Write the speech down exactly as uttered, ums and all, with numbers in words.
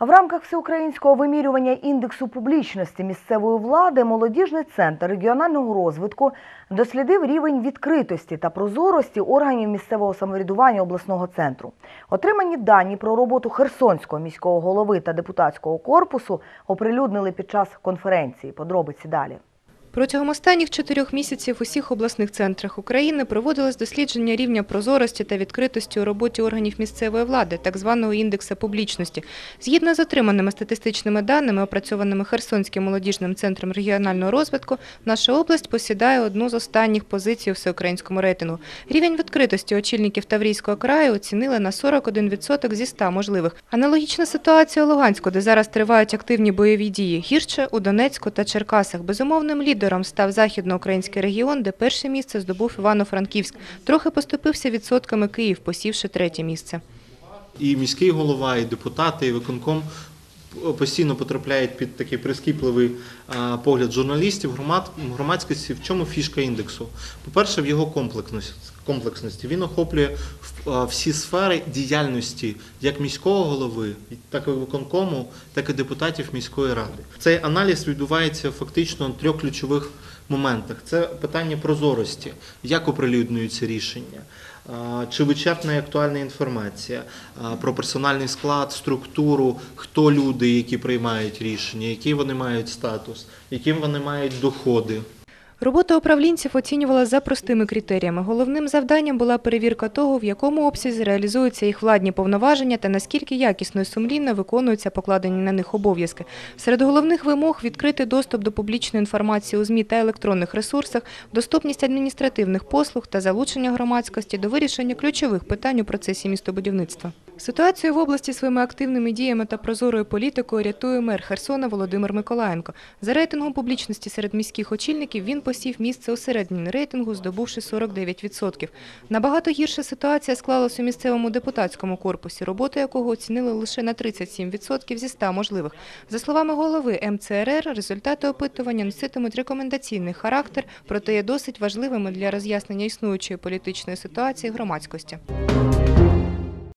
В рамках всеукраїнського вимірювання індексу публічності місцевої влади молодіжний центр регіонального розвитку дослідив рівень відкритості та прозорості органів місцевого самоврядування обласного центру. Отримані дані про роботу Херсонського міського голови та депутатського корпусу оприлюднили під час конференції. Подробиці далі. Протягом останніх чотирьох місяців у всіх обласних центрах України проводилось дослідження рівня прозорості та відкритості у роботі органів місцевої влади, так званого індексу публічності. Згідно з отриманими статистичними даними, опрацьованими Херсонським молодіжним центром регіонального розвитку, наша область посідає одну з останніх позицій у всеукраїнському рейтингу. Рівень відкритості очільників Таврійського краю оцінили на сорок один відсоток зі ста можливих. Аналогічна ситуація у Луганську, де зараз тривають активні бойові дії, гірше у Донецьку та Черкасах. Безумовним лідером Лідером став західноукраїнський регіон, де перше місце здобув Івано-Франківськ. Трохи поступився відсотками Київ, посівши третє місце. І міський голова, і депутати, і виконком постійно потрапляють під такий прискіпливий погляд журналістів, громадськості. В чому фішка індексу? По-перше, в його комплексності. Він охоплює всі сфери діяльності як міського голови, так і виконкому, так і депутатів міської ради. Цей аналіз відбувається фактично на трьох ключових моментах. Це питання прозорості, як оприлюднюються рішення, чи вичерпна і актуальна інформація про персональний склад, структуру, хто люди, які приймають рішення, який вони мають статус, яким вони мають доходи. Робота управлінців оцінювала за простими критеріями. Головним завданням була перевірка того, в якому обсязі реалізуються їх владні повноваження та наскільки якісно і сумлінно виконуються покладені на них обов'язки. Серед головних вимог – відкритий доступ до публічної інформації у ЗМІ та електронних ресурсах, доступність адміністративних послуг та залучення громадськості до вирішення ключових питань у процесі містобудівництва. Ситуацію в області своїми активними діями та прозорою політикою рятує мер Херсона Володимир Миколаєнко. За рейтингом публічності серед міських очільників він посів місце у середньому рейтингу, здобувши сорок дев'ять відсотків. Набагато гірша ситуація склалась у місцевому депутатському корпусі, роботу якого оцінили лише на тридцять сім відсотків зі ста можливих. За словами голови ем це ер ер, результати опитування носитимуть рекомендаційний характер, проте є досить важливими для роз'яснення існуючої політичної ситуації громадськості.